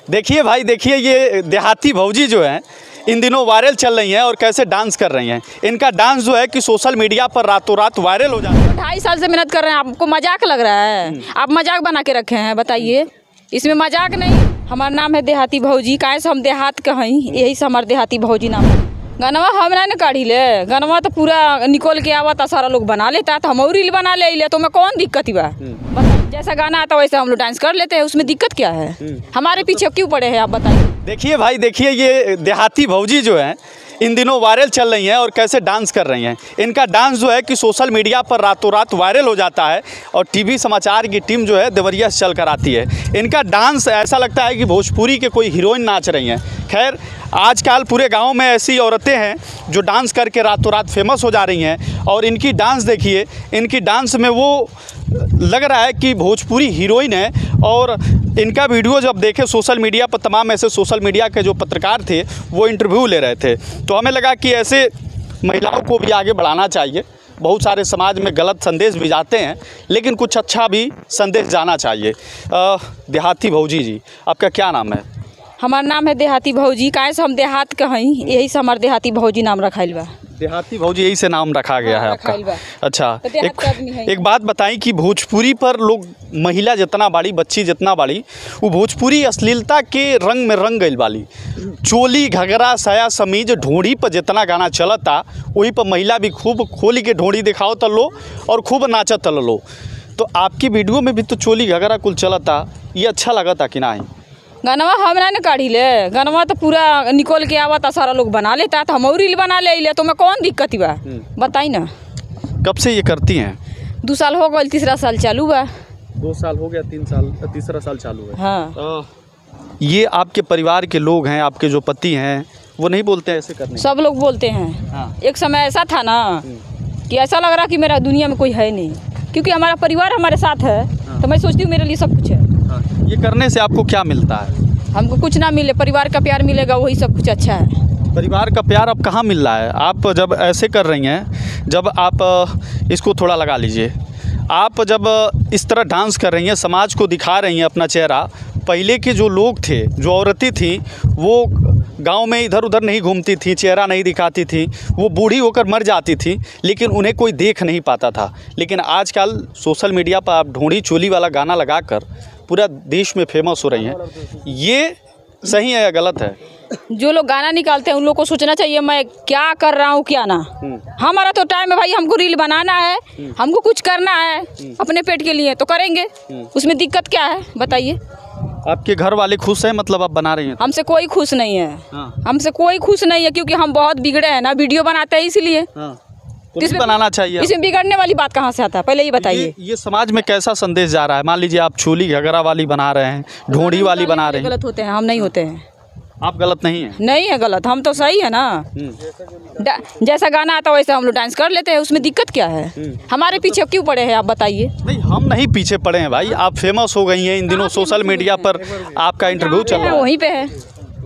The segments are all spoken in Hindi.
देखिए भाई, देखिए ये देहाती भौजी जो है इन दिनों वायरल चल रही हैं और कैसे डांस कर रही हैं। इनका डांस जो है कि सोशल मीडिया पर रातों रात वायरल हो जाता है। 2.5 साल से मेहनत कर रहे हैं, आपको मजाक लग रहा है? आप मजाक बना के रखे हैं, बताइए। इसमें मजाक नहीं। हमारा नाम है देहाती भौजी, काहे से हम देहात के हैं, यही से हमारे देहाती भौजी नाम है। गनवा हम ना काढ़ी ले, गनवा तो पूरा निकल के आवता, सारा लोग बना लेता, तो हम और रील बना ले तो मैं कौन दिक्कत बा? जैसा गाना आता वैसे हम लोग डांस कर लेते हैं, उसमें दिक्कत क्या है? हमारे पीछे क्यों पड़े हैं आप बताइए। देखिए भाई, देखिए ये देहाती भौजी जो है इन दिनों वायरल चल रही हैं और कैसे डांस कर रही हैं। इनका डांस जो है कि सोशल मीडिया पर रातों रात वायरल हो जाता है और टीवी समाचार की टीम जो है देवरिया से चल कर आती है। इनका डांस ऐसा लगता है कि भोजपुरी के कोई हीरोइन नाच रही हैं। खैर, आजकल पूरे गांव में ऐसी औरतें हैं जो डांस करके रातों रात फेमस हो जा रही हैं और इनकी डांस देखिए, इनकी डांस में वो लग रहा है कि भोजपुरी हीरोइन है। और इनका वीडियो जब देखे सोशल मीडिया पर, तमाम ऐसे सोशल मीडिया के जो पत्रकार थे वो इंटरव्यू ले रहे थे, तो हमें लगा कि ऐसे महिलाओं को भी आगे बढ़ाना चाहिए। बहुत सारे समाज में गलत संदेश भी जाते हैं, लेकिन कुछ अच्छा भी संदेश जाना चाहिए। देहाती भौजी जी, आपका क्या नाम है? हमारा नाम है देहाती भौजी, काहे से हम देहात के हैं, यही से हमारे देहाती भौजी नाम रखाइल बा। देहाती भौजी यही से नाम रखा गया है आपका? अच्छा, तो एक बात बताएं कि भोजपुरी पर लोग, महिला जितना बाड़ी, बच्ची जितना बाड़ी, वो भोजपुरी अश्लीलता के रंग में रंग गई वाली। चोली, घगरा, साया, समीज, ढोड़ी पर जितना गाना चलता वही पर महिला भी खूब खोली के ढोड़ी दिखाओ तो लो और खूब नाचत तो लो। तो आपकी वीडियो में भी तो चोली घगरा कुल चलता, ये अच्छा लगा था कि नहीं? गनवा हम ना काढ़ी ले, गनवा तो पूरा निकल के आवता, सारा लोग बना लेता, तो हम और रील बना ले तो मैं कौन दिक्कत बा? बताई ना। कब से ये करती हैं? 2 साल हो गए, तीसरा साल चालू बा। 2 साल हो गया, 3 साल, तीसरा साल चालू है। हाँ। ये आपके परिवार के लोग हैं, आपके जो पति हैं, वो नहीं बोलते हैं ऐसे करने? सब लोग बोलते हैं। हाँ। एक समय ऐसा था ना कि ऐसा लग रहा कि मेरा दुनिया में कोई है नहीं, क्योंकि हमारा परिवार हमारे साथ है। हाँ। तो मैं सोचती हूँ मेरे लिए सब कुछ है। हाँ। ये करने से आपको क्या मिलता है? हमको कुछ ना मिले, परिवार का प्यार मिलेगा, वही सब कुछ अच्छा है। परिवार का प्यार अब कहाँ मिल रहा है? आप जब ऐसे कर रही हैं, जब आप इसको थोड़ा लगा लीजिए, आप जब इस तरह डांस कर रही हैं, समाज को दिखा रही हैं अपना चेहरा। पहले के जो लोग थे, जो औरतें थीं, वो गांव में इधर उधर नहीं घूमती थी, चेहरा नहीं दिखाती थी, वो बूढ़ी होकर मर जाती थी, लेकिन उन्हें कोई देख नहीं पाता था। लेकिन आजकल सोशल मीडिया पर आप ढोंढी चोली वाला गाना लगाकर पूरा देश में फेमस हो रही हैं। ये सही है या गलत है? जो लोग गाना निकालते हैं उन लोग को सोचना चाहिए मैं क्या कर रहा हूँ क्या ना। हमारा तो टाइम है भाई, हमको रील बनाना है, हमको कुछ करना है अपने पेट के लिए, तो करेंगे। उसमें दिक्कत क्या है बताइए? आपके घर वाले खुश हैं, मतलब आप बना रही हैं? हमसे कोई खुश नहीं है। हाँ। हमसे कोई खुश नहीं है, क्योंकि हम बहुत बिगड़े हैं ना, वीडियो बनाते हैं इसलिए। हाँ। तो बनाना चाहिए। इसमें बिगड़ने वाली बात कहाँ से आता है, पहले ये बताइए। ये समाज में कैसा संदेश जा रहा है? मान लीजिए आप चोली घगरा वाली बना रहे हैं, ढोंढी वाली बना रहे हैं। गलत होते हैं, हम नहीं होते हैं। आप गलत नहीं है? नहीं है गलत, हम तो सही है ना। जैसा गाना आता वैसे हम लोग डांस कर लेते हैं, उसमें दिक्कत क्या है? हमारे पीछे क्यों पड़े हैं आप बताइए। नहीं, हम नहीं पीछे पड़े हैं भाई, आप फेमस हो गई हैं इन दिनों, सोशल मीडिया पर आपका इंटरव्यू चल रहा है, वहीं पे है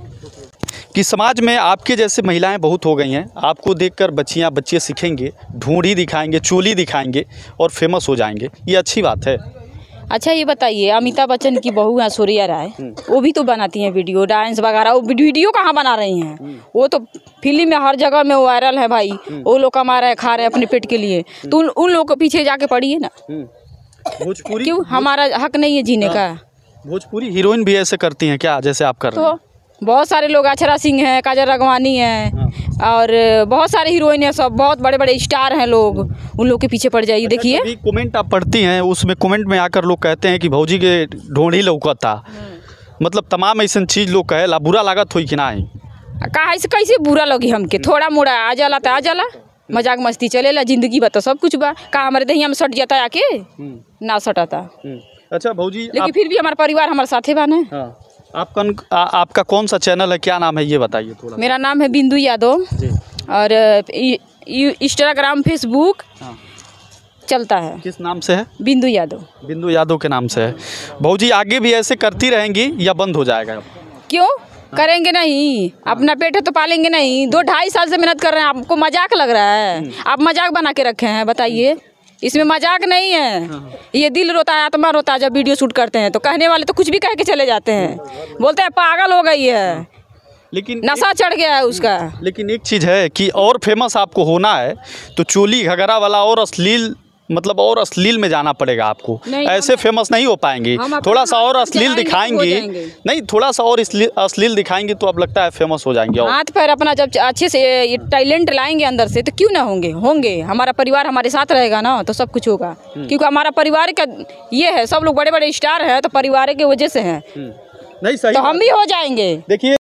कि समाज में आपके जैसे महिलाएं बहुत हो गई हैं। आपको देखकर बच्चियां बच्चे सीखेंगे, ढूंढी दिखाएंगे, चोली दिखाएंगे और फेमस हो जाएंगे। ये अच्छी बात है। अच्छा ये बताइए, अमिताभ बच्चन की बहू ऐश्वर्या राय, वो भी तो बनाती हैं वीडियो, डांस वगैरह। वो वीडियो कहाँ बना रही हैं? वो तो फिल्म में हर जगह में वायरल है भाई। वो लोग कमा रहे, खा रहे अपने पेट के लिए, तो उन लोगों के पीछे जाके पड़िए ना। भोजपुरी क्यों? हमारा हक नहीं है जीने का? भोजपुरी हीरोइन भी ऐसे करती हैं क्या जैसे आप कर रहे हैं? तो बहुत सारे लोग, अक्षरा सिंह हैं, काजल राघवानी हैं, और बहुत सारे हीरोइन हैं, सब बहुत बड़े बड़े स्टार हैं लोग, उन लोग के पीछे पड़ जाइए। देखिए कमेंट आप पढ़ती हैं, उसमें कमेंट में आकर लोग कहते हैं कि भौजी के ढोंढी लौकता, मतलब तमाम ऐसा चीज़ लोग कहेला, बुरा लागत हुई कि ना? कैसे बुरा लगी हमके? थोड़ा मोड़ा आ जाला तो आ जाला, मजाक मस्ती चलेला, जिंदगी बता सब कुछ बा। का हमारे दहिया में सट जाता आके? ना सटाता। अच्छा भौजी, लेकिन फिर भी हमारा परिवार हमारे साथे बाने। आपका कौन सा चैनल है, क्या नाम है, ये बताइए थोड़ा। मेरा नाम है बिंदु यादव और इंस्टाग्राम फेसबुक चलता है। किस नाम से है? बिंदु यादव। बिंदु यादव के नाम से है। भौजी आगे भी ऐसे करती रहेंगी या बंद हो जाएगा? क्यों करेंगे नहीं? अपना पेट है तो पालेंगे नहीं? 2-2.5 साल से मेहनत कर रहे हैं, आपको मजाक लग रहा है? आप मजाक बना के रखे हैं, बताइए। इसमें मजाक नहीं है। ये दिल रोता है, आत्मा रोता है जब वीडियो शूट करते हैं तो कहने वाले तो कुछ भी कह के चले जाते हैं, बोलते हैं पागल हो गई है, लेकिन नशा चढ़ गया है उसका। लेकिन एक चीज़ है कि और फेमस आपको होना है तो चोली घगरा वाला और अश्लील, मतलब और अश्लील में जाना पड़ेगा आपको। ऐसे फेमस नहीं हो पाएंगे, थोड़ा सा और अश्लील दिखाएंगे, नहीं थोड़ा सा और अश्लील दिखाएंगे तो अब लगता है फेमस हो जाएंगे। हाथ पैर अपना जब अच्छे से ये टैलेंट लाएंगे अंदर से तो क्यों ना होंगे। हमारा परिवार हमारे साथ रहेगा ना तो सब कुछ होगा, क्योंकि हमारा परिवार का ये है, सब लोग बड़े बड़े स्टार हैं तो परिवार की वजह से हैं, नहीं सही तो हम भी हो जाएंगे। देखिए